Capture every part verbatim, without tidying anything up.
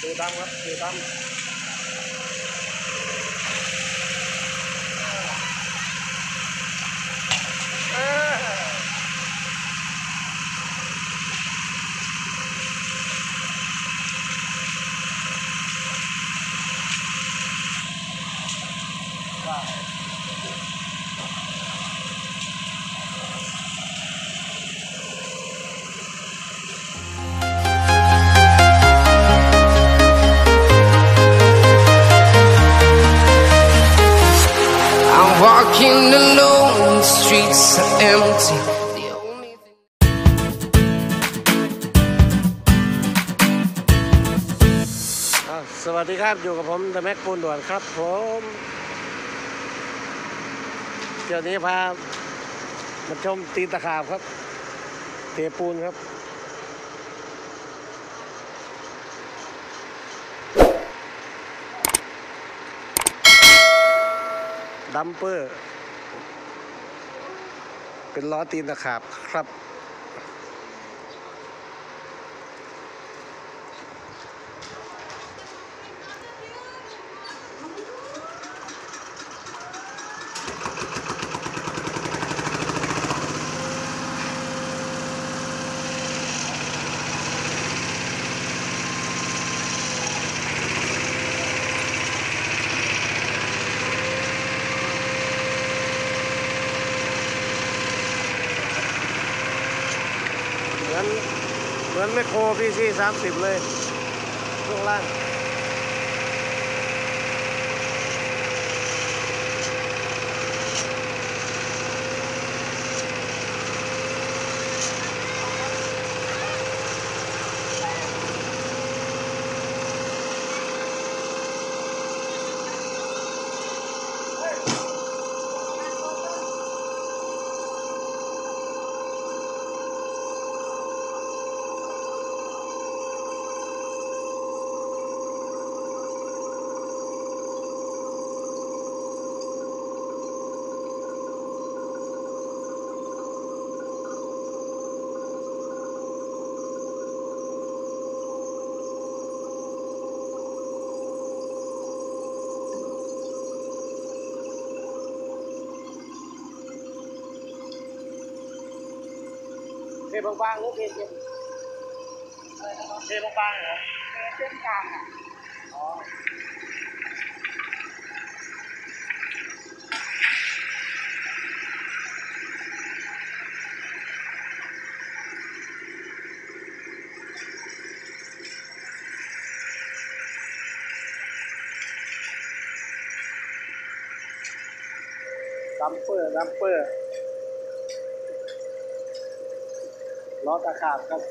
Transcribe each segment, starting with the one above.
ดูตามครับดูตาม Walking alone, the streets are empty. The only thing สวัสดีครับอยู่กับผมเดอะแม็กปูนด่วนครับผมเดี๋ยวนี้พามาชมตีนตะขาบครับเทปูนครับดัมเปอร์เป็นล้อตีนตะขาบครับเหมือนเหมือนแมคโครพีซีสามสิบเลยช่วงล่างเทบางๆหรือเทเส้นเทบางๆเหรอเทเส้นกลางอ่ะอ๋อดัมเปอร์ดัมเปอร์ล้อตะขาบครับ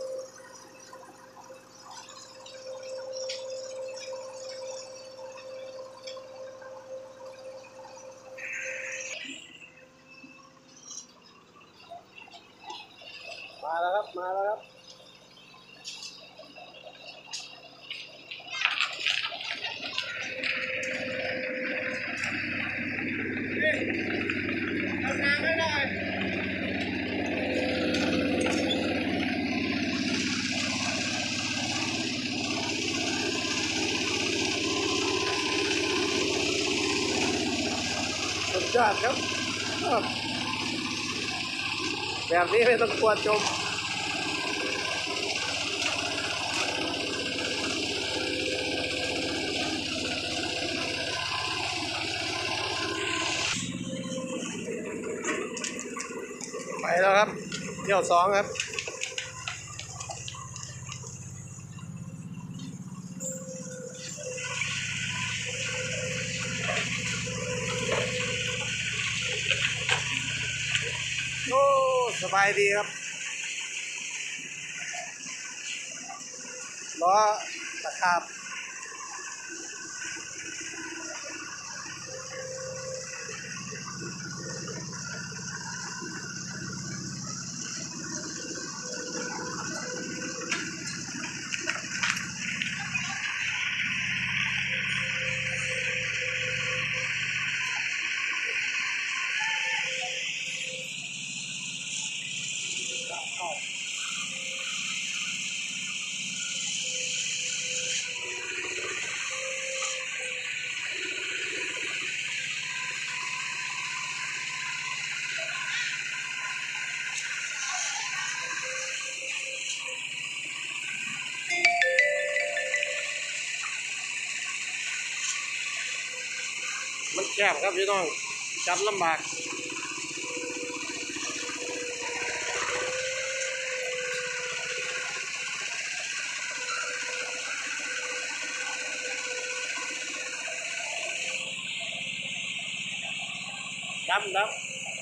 มาแล้วครับมาแล้วครับเอาน้ำให้หน่อยสุดยอดครับแบบนี้ไม่ต้องกลัวจมไปแล้วครับเที่ยวสองครับโอ้สบายดีครับล้อตะขาบแซ่บครับพี่น้องจับลำบากดำดำ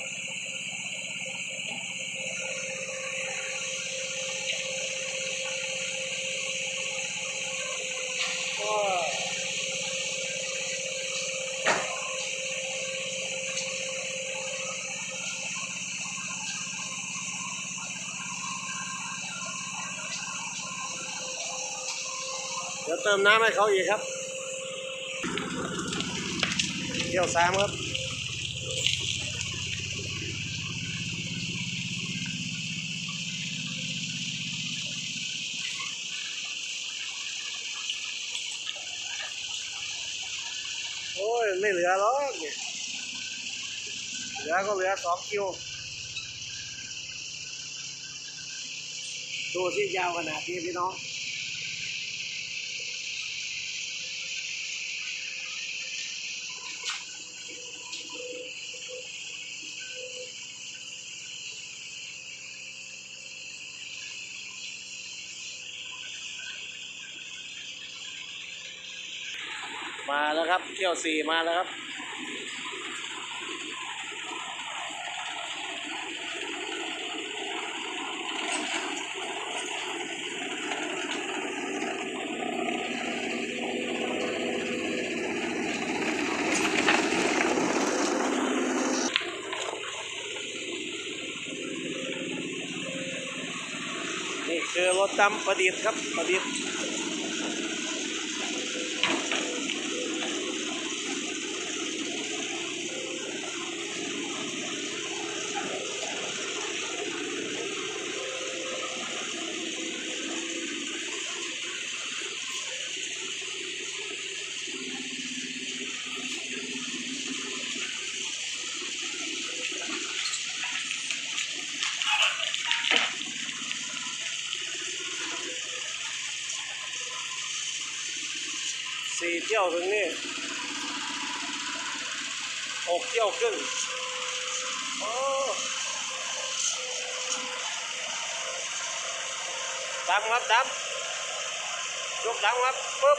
โอ้เดี๋ยวเติมน้ำให้เขาอีกครับเที่ยวสามครับโอ้ยไม่เหลือหรอกเนี่ยเหลือก็เหลือสองคิวดูที่ยาวขนาดนี้พี่น้องมาแล้วครับเที่ยวสี่มาแล้วครับนี่คือรถดำประดิษฐ์ครับประดิษฐ์สี่เที่ยวถึงนี่หกเที่ยวครึ่งโอ้ดำครับดำยกดำครับปุ๊บ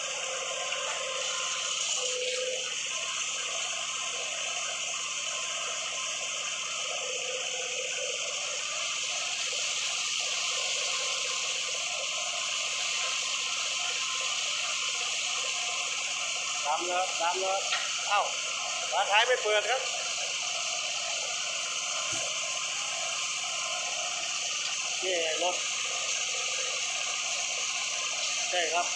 ดำแล้วดำแล้วเอ้าฝาท้ายไม่เปิดครับนี่รถใช่ครับ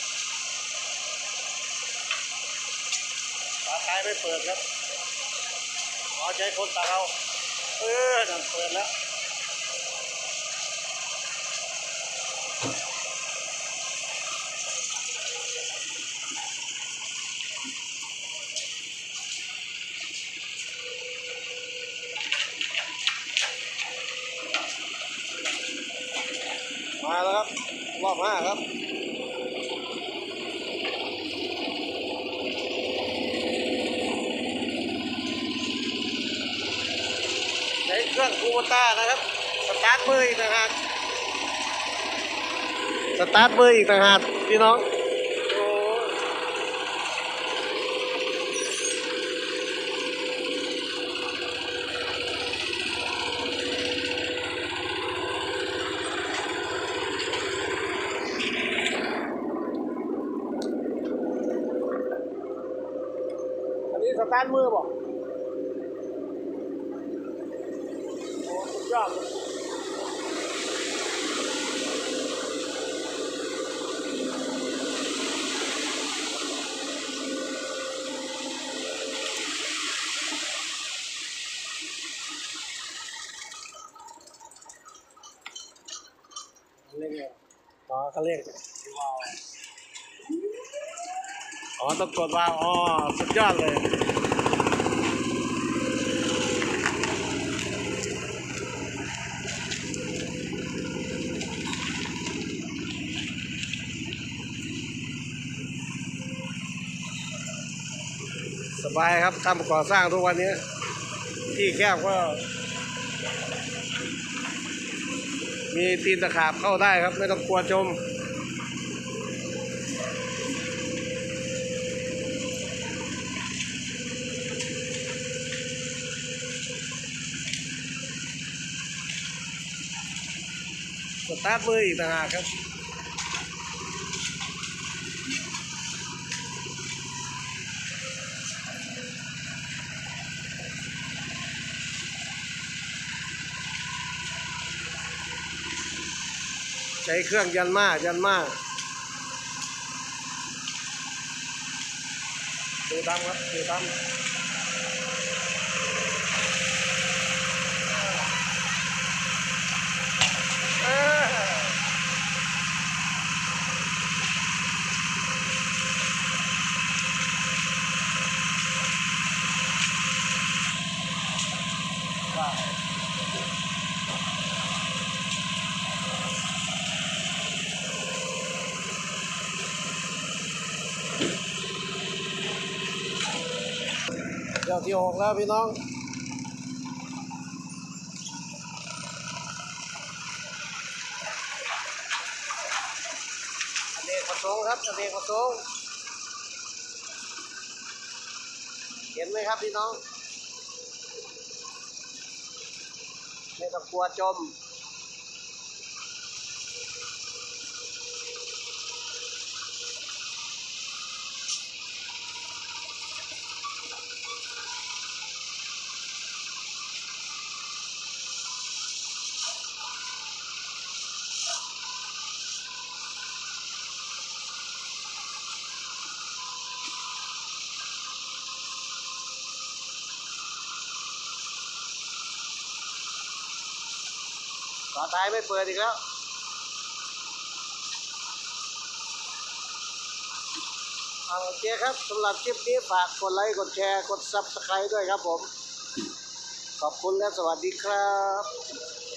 ฝาท้ายไม่เปิดครับขอใช้คนตาเราเออนั่นเปิดแล้วมาแล้วครับรอบห้าครับใช้เครื่องคูโบต้านะครับสตาร์ทมืออีกต่างหากสตาร์ทมืออีกต่างหากพี่น้องโอ้อันนี้สตาร์ทมือบอกโอ้สุดยอดเลยเร่งเลยอ๋อเขาเร่งว้าวอ๋อต้องกดว้าวอ๋อสุดยอดเลยสบายครับทำก่อสร้างทุกวันนี้ที่แคบก็มีตีนตะขาบเข้าได้ครับไม่ต้องกลัวจมสตาร์ทมืออีกต่างหากครับใช้เครื่องยันมายันมาดูตามครับดูตามเดี๋ยวที่หกแล้วพี่น้องอเนกประสงค์ครับอเนกประสงค์เห็นไหมครับพี่น้องไม่ต้องกลัวจมฝาท้ายไม่เปิดอีกแล้วเอาโอเคครับสำหรับคลิปนี้ฝากกดไลค์กดแชร์กดซับสไครต์ด้วยครับผมขอบคุณและสวัสดีครับ